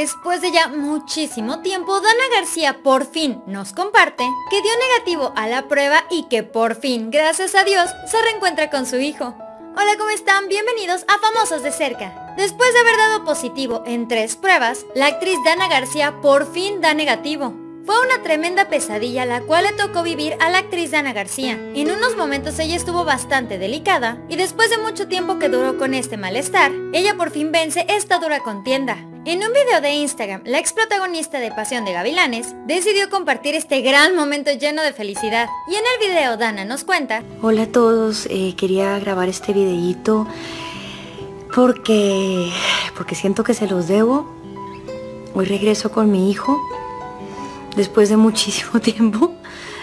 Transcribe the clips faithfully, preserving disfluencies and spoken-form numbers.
Después de ya muchísimo tiempo, Dana García por fin nos comparte que dio negativo a la prueba y que por fin, gracias a Dios, se reencuentra con su hijo. Hola, ¿cómo están? Bienvenidos a Famosos de Cerca. Después de haber dado positivo en tres pruebas, la actriz Dana García por fin da negativo. Fue una tremenda pesadilla la cual le tocó vivir a la actriz Dana García. En unos momentos ella estuvo bastante delicada y después de mucho tiempo que duró con este malestar, ella por fin vence esta dura contienda. En un video de Instagram, la ex protagonista de Pasión de Gavilanes decidió compartir este gran momento lleno de felicidad. Y en el video Dana nos cuenta: Hola a todos, eh, quería grabar este videíto porque, porque siento que se los debo. Hoy regreso con mi hijo. Después de muchísimo tiempo,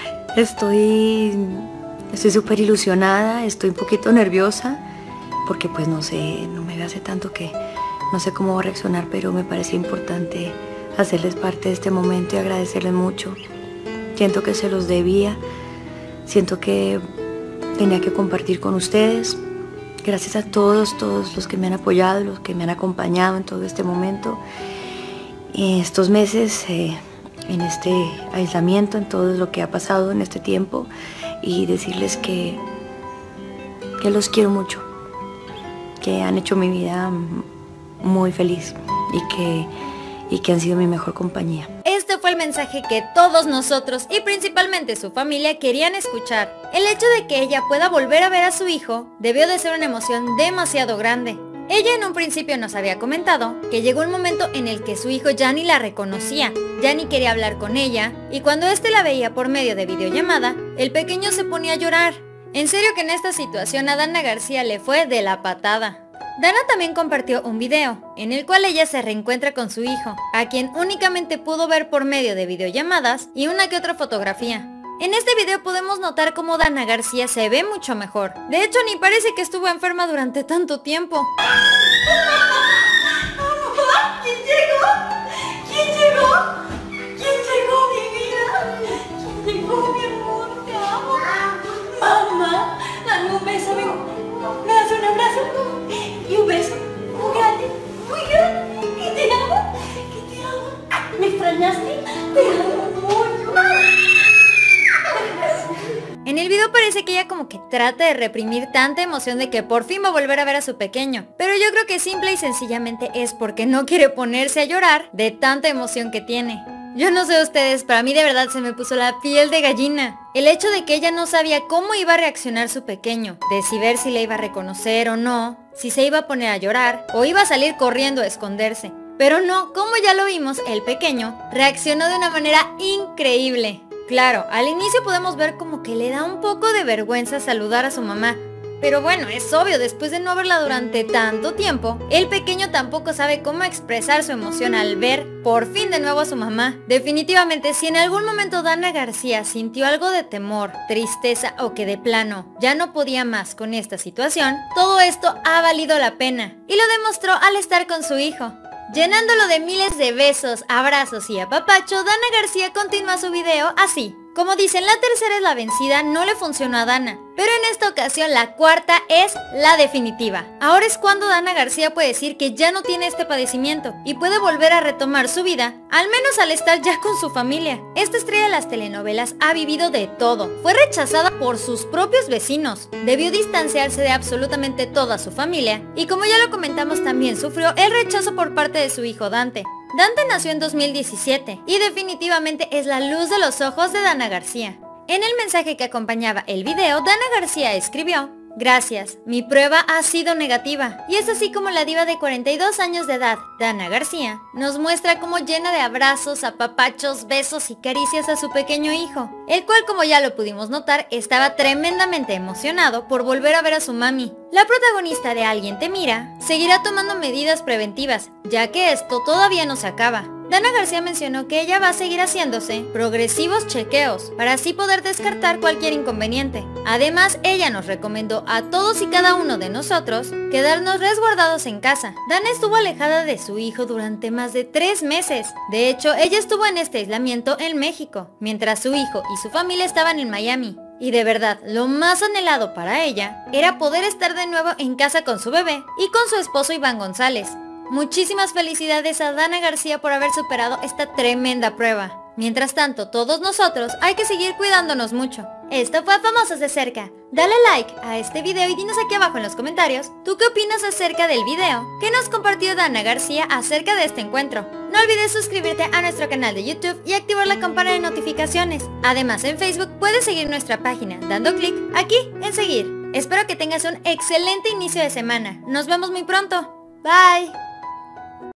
estoy estoy súper ilusionada, estoy un poquito nerviosa, porque pues no sé, no me ve hace tanto que no sé cómo va a reaccionar, pero me parece importante hacerles parte de este momento y agradecerles mucho. Siento que se los debía, siento que tenía que compartir con ustedes. Gracias a todos, todos los que me han apoyado, los que me han acompañado en todo este momento. Y estos meses... Eh, en este aislamiento, en todo lo que ha pasado en este tiempo, y decirles que, que los quiero mucho, que han hecho mi vida muy feliz y que, y que han sido mi mejor compañía. Este fue el mensaje que todos nosotros y principalmente su familia querían escuchar. El hecho de que ella pueda volver a ver a su hijo debió de ser una emoción demasiado grande. Ella en un principio nos había comentado que llegó un momento en el que su hijo ya ni la reconocía, ya ni quería hablar con ella, y cuando éste la veía por medio de videollamada, el pequeño se ponía a llorar. En serio que en esta situación a Dana García le fue de la patada. Dana también compartió un video, en el cual ella se reencuentra con su hijo, a quien únicamente pudo ver por medio de videollamadas y una que otra fotografía. En este video podemos notar cómo Dana García se ve mucho mejor. De hecho, ni parece que estuvo enferma durante tanto tiempo. ¿Quién llegó? ¿Quién llegó? ¿Quién llegó, mi vida? ¿Quién llegó, mi amor? Te amo. Mamá, dame un beso, ven. ¿Me das un abrazo? Y un beso muy grande, muy grande. Que te amo, que te amo. ¿Me extrañaste? Te amo mucho. En el video parece que ella como que trata de reprimir tanta emoción de que por fin va a volver a ver a su pequeño. Pero yo creo que simple y sencillamente es porque no quiere ponerse a llorar de tanta emoción que tiene. Yo no sé ustedes, pero a mí de verdad se me puso la piel de gallina. El hecho de que ella no sabía cómo iba a reaccionar su pequeño, de si ver si le iba a reconocer o no, si se iba a poner a llorar o iba a salir corriendo a esconderse. Pero no, como ya lo vimos, el pequeño reaccionó de una manera increíble. Claro, al inicio podemos ver como que le da un poco de vergüenza saludar a su mamá. Pero bueno, es obvio, después de no verla durante tanto tiempo, el pequeño tampoco sabe cómo expresar su emoción al ver por fin de nuevo a su mamá. Definitivamente, si en algún momento Dana García sintió algo de temor, tristeza o que de plano ya no podía más con esta situación, todo esto ha valido la pena. Y lo demostró al estar con su hijo. Llenándolo de miles de besos, abrazos y apapacho, Dana García continúa su video así. Como dicen, la tercera es la vencida, no le funcionó a Dana. Pero en esta ocasión la cuarta es la definitiva. Ahora es cuando Dana García puede decir que ya no tiene este padecimiento y puede volver a retomar su vida, al menos al estar ya con su familia. Esta estrella de las telenovelas ha vivido de todo. Fue rechazada por sus propios vecinos. Debió distanciarse de absolutamente toda su familia. Y como ya lo comentamos, también sufrió el rechazo por parte de su hijo Dante. Dante nació en dos mil diecisiete y definitivamente es la luz de los ojos de Dana García. En el mensaje que acompañaba el video, Dana García escribió: Gracias, mi prueba ha sido negativa. Y es así como la diva de cuarenta y dos años de edad, Dana García, nos muestra cómo llena de abrazos, apapachos, besos y caricias a su pequeño hijo, el cual, como ya lo pudimos notar, estaba tremendamente emocionado por volver a ver a su mami. La protagonista de Alguien te mira seguirá tomando medidas preventivas, ya que esto todavía no se acaba. Dana García mencionó que ella va a seguir haciéndose progresivos chequeos para así poder descartar cualquier inconveniente. Además, ella nos recomendó a todos y cada uno de nosotros quedarnos resguardados en casa. Dana estuvo alejada de su hijo durante más de tres meses. De hecho, ella estuvo en este aislamiento en México, mientras su hijo y su familia estaban en Miami. Y de verdad, lo más anhelado para ella era poder estar de nuevo en casa con su bebé y con su esposo Iván González. Muchísimas felicidades a Dana García por haber superado esta tremenda prueba. Mientras tanto, todos nosotros hay que seguir cuidándonos mucho. Esto fue Famosos de Cerca. Dale like a este video y dinos aquí abajo en los comentarios, ¿tú qué opinas acerca del video que nos compartió Dana García acerca de este encuentro? No olvides suscribirte a nuestro canal de YouTube y activar la campana de notificaciones. Además, en Facebook puedes seguir nuestra página dando clic aquí en seguir. Espero que tengas un excelente inicio de semana. Nos vemos muy pronto. Bye.